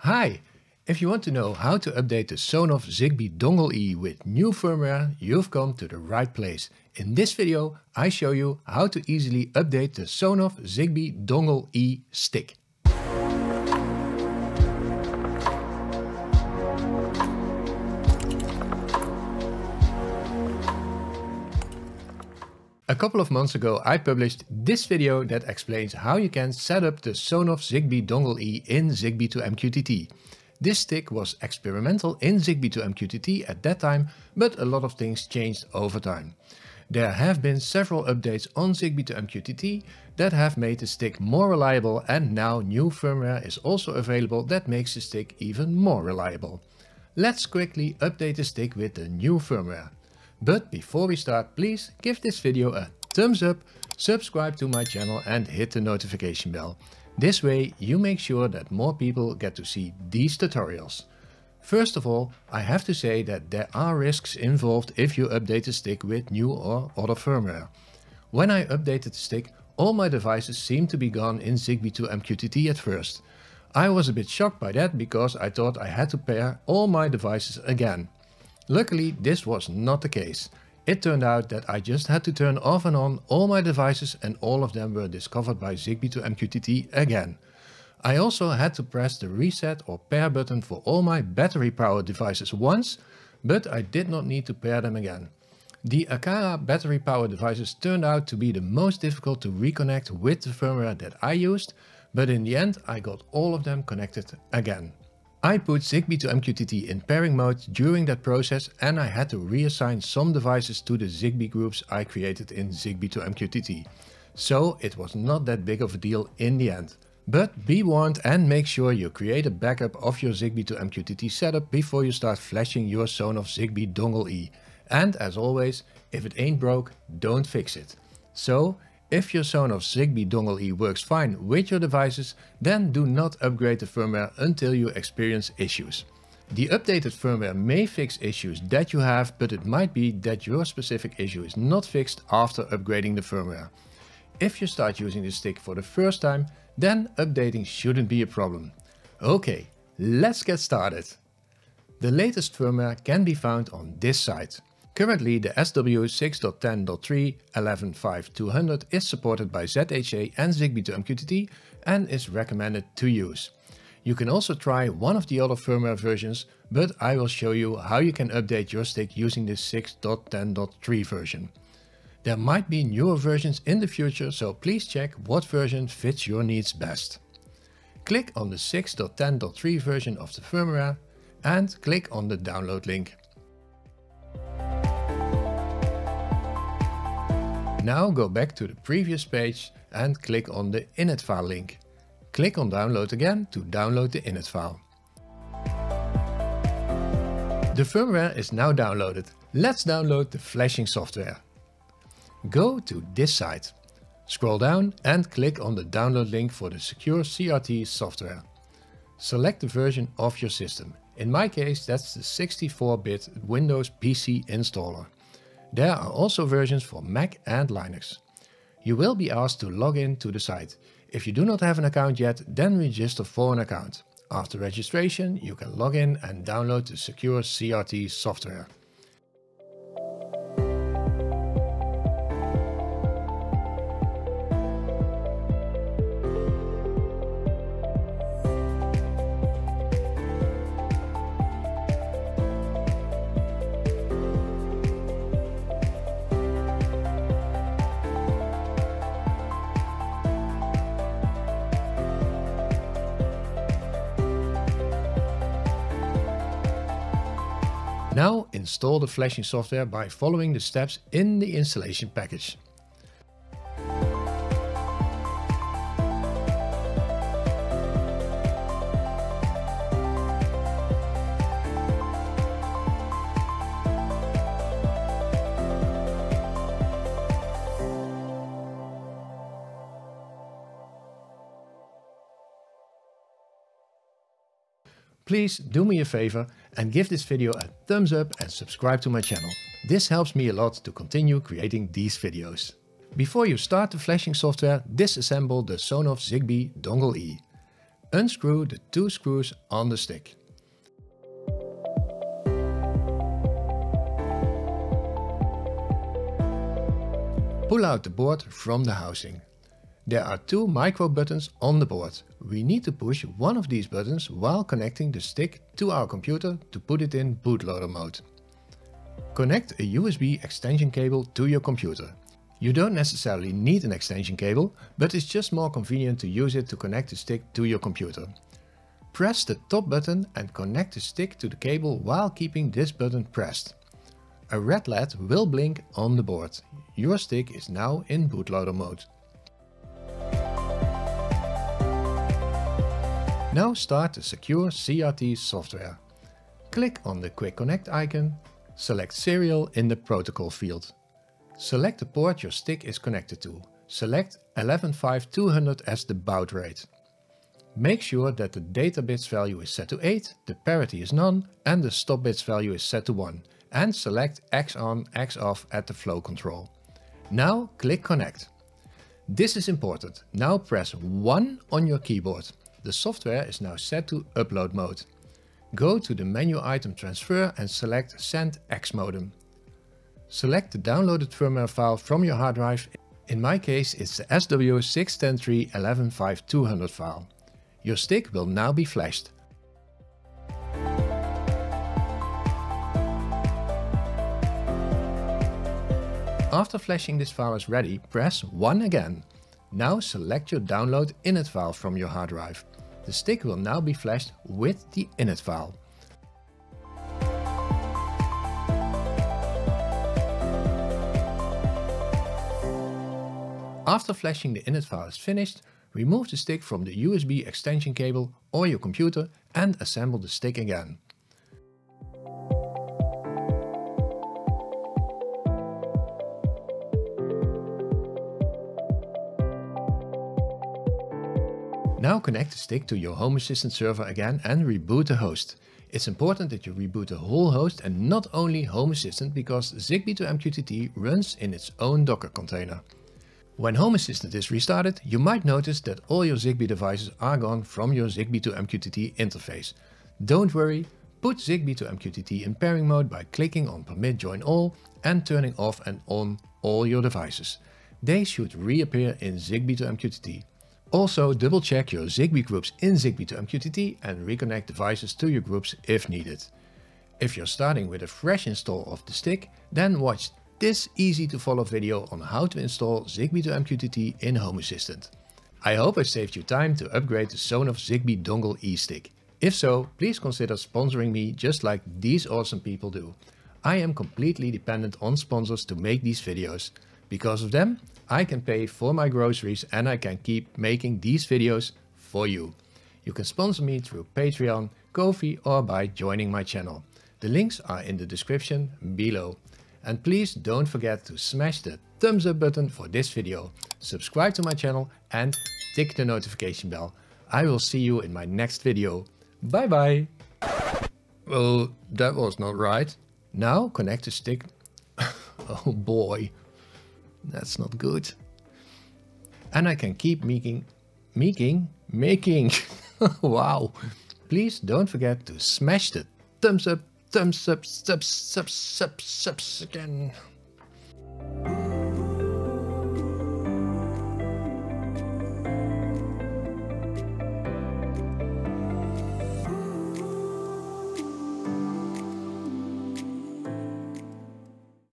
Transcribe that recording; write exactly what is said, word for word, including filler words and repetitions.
Hi! If you want to know how to update the Sonoff Zigbee Dongle-E with new firmware, you've come to the right place. In this video, I show you how to easily update the Sonoff Zigbee Dongle-E stick. A couple of months ago I published this video that explains how you can set up the Sonoff Zigbee Dongle-E in Zigbee to M Q T T. This stick was experimental in Zigbee to M Q T T at that time, but a lot of things changed over time. There have been several updates on Zigbee to M Q T T that have made the stick more reliable, and now new firmware is also available that makes the stick even more reliable. Let's quickly update the stick with the new firmware. But before we start, please give this video a thumbs up, subscribe to my channel and hit the notification bell. This way you make sure that more people get to see these tutorials. First of all, I have to say that there are risks involved if you update the stick with new or other firmware. When I updated the stick, all my devices seemed to be gone in Zigbee to M Q T T at first. I was a bit shocked by that because I thought I had to pair all my devices again. Luckily, this was not the case. It turned out that I just had to turn off and on all my devices and all of them were discovered by Zigbee to M Q T T again. I also had to press the reset or pair button for all my battery powered devices once, but I did not need to pair them again. The Aqara battery powered devices turned out to be the most difficult to reconnect with the firmware that I used, but in the end I got all of them connected again. I put Zigbee to M Q T T in pairing mode during that process and I had to reassign some devices to the Zigbee groups I created in Zigbee to M Q T T. So it was not that big of a deal in the end. But be warned and make sure you create a backup of your Zigbee to M Q T T setup before you start flashing your Sonoff Zigbee Dongle-E. And as always, if it ain't broke, don't fix it. So, if your Sonoff Zigbee Dongle-E works fine with your devices, then do not upgrade the firmware until you experience issues. The updated firmware may fix issues that you have, but it might be that your specific issue is not fixed after upgrading the firmware. If you start using the stick for the first time, then updating shouldn't be a problem. Okay, let's get started. The latest firmware can be found on this site. Currently the S W six point ten point three eleven point five two hundred is supported by Z H A and Zigbee to M Q T T and is recommended to use. You can also try one of the other firmware versions, but I will show you how you can update your stick using the six point ten point three version. There might be newer versions in the future, so please check what version fits your needs best. Click on the six point ten point three version of the firmware and click on the download link. Now go back to the previous page and click on the init file link. Click on download again to download the init file. The firmware is now downloaded. Let's download the flashing software. Go to this site. Scroll down and click on the download link for the secure C R T software. Select the version of your system. In my case, that's the sixty-four bit Windows P C installer. There are also versions for Mac and Linux. You will be asked to log in to the site. If you do not have an account yet, then register for an account. After registration, you can log in and download the secure C R T software. Now install the flashing software by following the steps in the installation package. Please do me a favor and give this video a thumbs up and subscribe to my channel. This helps me a lot to continue creating these videos. Before you start the flashing software, disassemble the Sonoff Zigbee Dongle-E. Unscrew the two screws on the stick. Pull out the board from the housing. There are two micro buttons on the board. We need to push one of these buttons while connecting the stick to our computer to put it in bootloader mode. Connect a U S B extension cable to your computer. You don't necessarily need an extension cable, but it's just more convenient to use it to connect the stick to your computer. Press the top button and connect the stick to the cable while keeping this button pressed. A red L E D will blink on the board. Your stick is now in bootloader mode. Now start the secure C R T software. Click on the Quick Connect icon, select Serial in the protocol field. Select the port your stick is connected to. Select eleven five two hundred as the baud rate. Make sure that the data bits value is set to eight, the parity is none and the stop bits value is set to one. And select X on, X off at the flow control. Now click Connect. This is important. Now press one on your keyboard. The software is now set to upload mode. Go to the menu item Transfer and select Send X modem. Select the downloaded firmware file from your hard drive. In my case it's the S W six ten three eleven five two hundred file. Your stick will now be flashed. After flashing this file is ready, press one again. Now select your download init file from your hard drive. The stick will now be flashed with the init file. After flashing the init file is finished, remove the stick from the U S B extension cable or your computer and assemble the stick again. Now connect the stick to your Home Assistant server again and reboot the host. It's important that you reboot the whole host and not only Home Assistant, because Zigbee to M Q T T runs in its own Docker container. When Home Assistant is restarted, you might notice that all your Zigbee devices are gone from your Zigbee to M Q T T interface. Don't worry, put Zigbee to M Q T T in pairing mode by clicking on Permit Join All and turning off and on all your devices. They should reappear in Zigbee to M Q T T. Also double check your Zigbee groups in Zigbee to M Q T T and reconnect devices to your groups if needed. If you're starting with a fresh install of the stick, then watch this easy to follow video on how to install Zigbee to M Q T T in Home Assistant. I hope I saved you time to upgrade the Sonoff Zigbee Dongle-E stick. If so, please consider sponsoring me just like these awesome people do. I am completely dependent on sponsors to make these videos. Because of them, I can pay for my groceries and I can keep making these videos for you. You can sponsor me through Patreon, Ko-fi or by joining my channel. The links are in the description below. And please don't forget to smash the thumbs up button for this video, subscribe to my channel and tick the notification bell. I will see you in my next video. Bye bye! Well, that was not right. Now connect the stick. Oh boy. That's not good. And I can keep making, making, making. Wow. Please don't forget to smash the thumbs up, thumbs up, subs, subs, subs, subs again.